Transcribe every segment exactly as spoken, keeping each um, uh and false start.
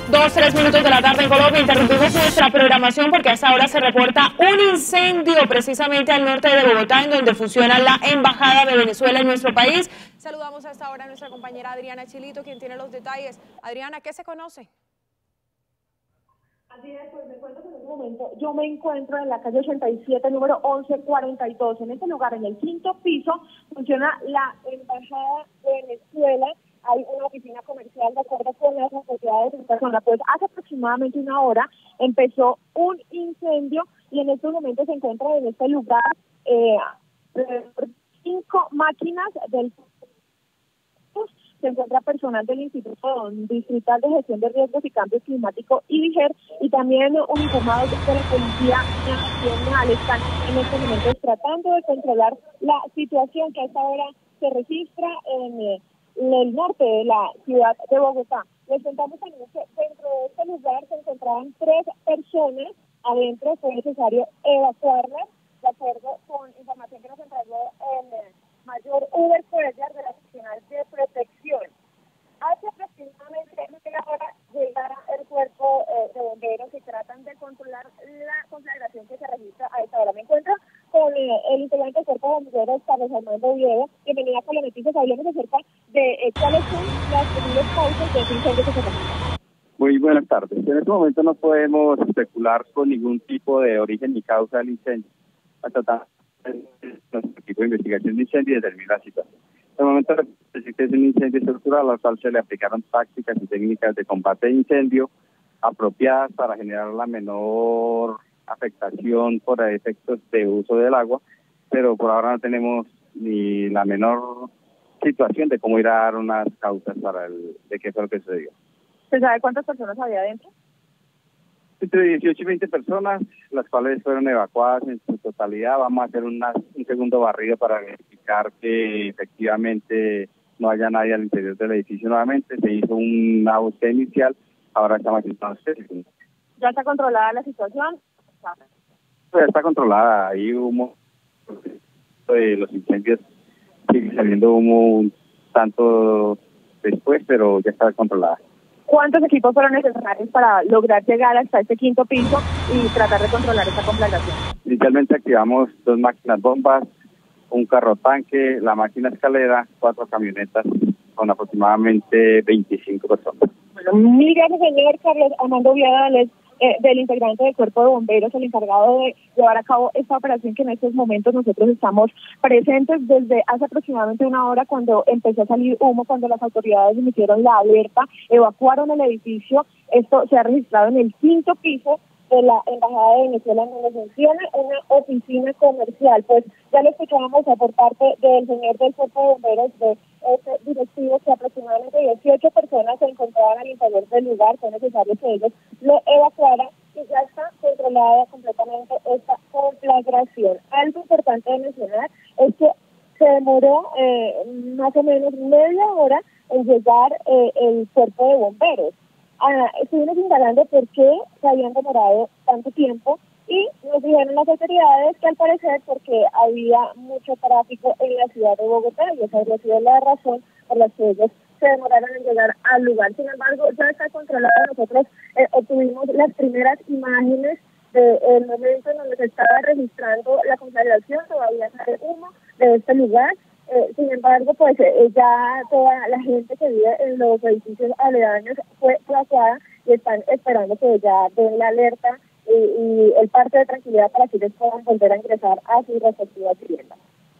Dos, tres minutos de la tarde en Colombia. Interrumpimos nuestra programación porque a esta hora se reporta un incendio precisamente al norte de Bogotá, en donde funciona la Embajada de Venezuela en nuestro país. Saludamos a esta hora a nuestra compañera Adriana Chilito, quien tiene los detalles. Adriana, ¿qué se conoce? Así es, pues me cuento que en este momento yo me encuentro en la calle ochenta y siete, número once cuarenta y dos. En este lugar, en el quinto piso, funciona la Embajada de Venezuela. Hay una oficina comercial de acuerdo con las autoridades de esta zona. Pues hace aproximadamente una hora empezó un incendio y en estos momentos se encuentra en este lugar eh, cinco máquinas del... Se encuentra personal del Instituto Distrital de Gestión de Riesgos y Cambios Climáticos, IDIGER, y también uniformados de la Policía Nacional. Están en estos momentos tratando de controlar la situación que a esta hora se registra en, en el norte de la ciudad de Bogotá. Les contamos también que dentro de este lugar se encontraban tres personas. Adentro fue necesario evacuarlas, de acuerdo con información que nos entregó el mayor Uber Cuellar de la Nacional de Protección. Hace aproximadamente media hora llegará el cuerpo eh, de bomberos y tratan de controlar la conflagración que se registra a esta hora. Me encuentro con eh, el integrante del cuerpo de bomberos, Carlos Armando Oviedo. Bienvenida a Noticias. Hablemos acerca de eh, cuáles son las posibles causas de este incendio que se registra. Muy buenas tardes. En este momento no podemos especular con ningún tipo de origen ni causa del incendio. Hasta tanto nuestro equipo de investigación de incendios determina la situación. En el momento existe un incendio estructural al cual se le aplicaron tácticas y técnicas de combate de incendio apropiadas para generar la menor afectación por efectos de uso del agua, pero por ahora no tenemos ni la menor situación de cómo ir a dar unas causas para el de qué fue lo que sucedió. ¿Se sabe cuántas personas había adentro? Entre dieciocho y veinte personas, las cuales fueron evacuadas en su totalidad. Vamos a hacer una, un segundo barrido para verificar que efectivamente no haya nadie al interior del edificio nuevamente. Se hizo una búsqueda inicial, ahora estamos haciendo una segunda. ¿Ya está controlada la situación? Ya está controlada, hay humo de los incendios, sigue saliendo humo un tanto después, pero ya está controlada. ¿Cuántos equipos fueron necesarios para lograr llegar hasta este quinto piso y tratar de controlar esta conflagración? Inicialmente activamos dos máquinas bombas, un carro tanque, la máquina escalera, cuatro camionetas con aproximadamente veinticinco personas. Bueno, mil gracias, señor Carlos Armando Oviedo, eh, del integrante del Cuerpo de Bomberos, el encargado de llevar a cabo esta operación que en estos momentos nosotros estamos presentes desde hace aproximadamente una hora cuando empezó a salir humo, cuando las autoridades emitieron la alerta, evacuaron el edificio. Esto se ha registrado en el quinto piso de la Embajada de Venezuela, en donde funciona una oficina comercial. Pues ya lo escuchábamos por parte del señor del Cuerpo de Bomberos, de este directivo, que aproximadamente dieciocho personas se encontraban al interior del lugar. Fue necesario que ellos lo evacuaran y ya está controlada completamente esta conflagración. Algo importante de mencionar es que se demoró eh, más o menos media hora en llegar eh, el Cuerpo de Bomberos. Ah, estuvimos indagando por qué se habían demorado tanto tiempo y nos dijeron las autoridades que al parecer porque había mucho tráfico en la ciudad de Bogotá y esa habría sido la razón por la que ellos se demoraron en llegar al lugar. Sin embargo, ya está controlado. Nosotros eh, obtuvimos las primeras imágenes del momento en donde se estaba registrando la conflagración. Todavía sale humo de este lugar. Eh, sin embargo, pues eh, ya toda la gente que vive en los edificios aledaños fue evacuada y están esperando que ya den la alerta y, y el parte de tranquilidad para que ellos puedan volver a ingresar a sus respectivas viviendas.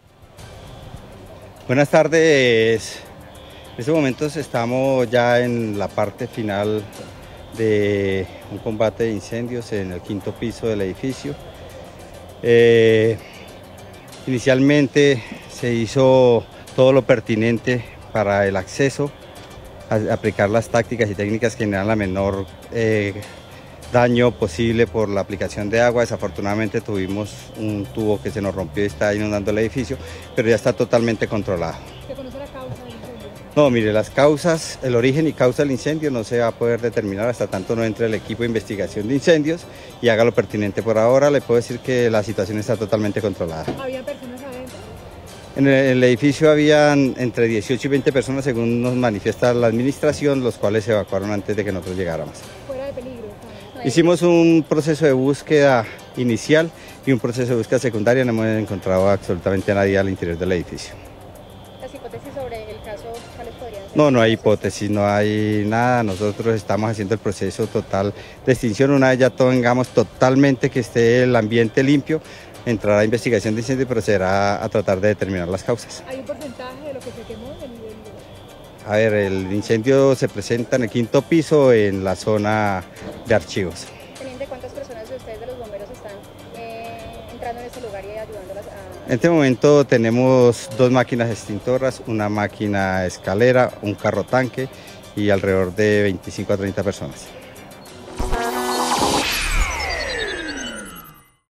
Buenas tardes. En estos momentos estamos ya en la parte final de un combate de incendios en el quinto piso del edificio. Eh, inicialmente se hizo todo lo pertinente para el acceso, a aplicar las tácticas y técnicas que generan la menor eh, daño posible por la aplicación de agua. Desafortunadamente tuvimos un tubo que se nos rompió y está inundando el edificio, pero ya está totalmente controlado. ¿Se conoce la causa del incendio? No, mire, las causas, el origen y causa del incendio no se va a poder determinar hasta tanto no entre el equipo de investigación de incendios y haga lo pertinente. Por ahora le puedo decir que la situación está totalmente controlada. ¿Había personas adentro? En el, en el edificio habían entre dieciocho y veinte personas, según nos manifiesta la administración, los cuales se evacuaron antes de que nosotros llegáramos. ¿Fuera de peligro? Hicimos un proceso de búsqueda inicial y un proceso de búsqueda secundaria, no hemos encontrado absolutamente a nadie al interior del edificio. ¿Las hipótesis sobre el caso cuáles podrían ser? No, no hay hipótesis, no hay nada. Nosotros estamos haciendo el proceso total de extinción. Una vez ya tengamos totalmente que esté el ambiente limpio, entrará a investigación de incendio y procederá a tratar de determinar las causas. ¿Hay un porcentaje de lo que se quemó del nivel? A ver, el incendio se presenta en el quinto piso en la zona de archivos. Teniente, ¿cuántas personas de ustedes de los bomberos están eh, entrando en este lugar y ayudándolas a...? En este momento tenemos dos máquinas extintoras, una máquina escalera, un carro tanque y alrededor de veinticinco a treinta personas.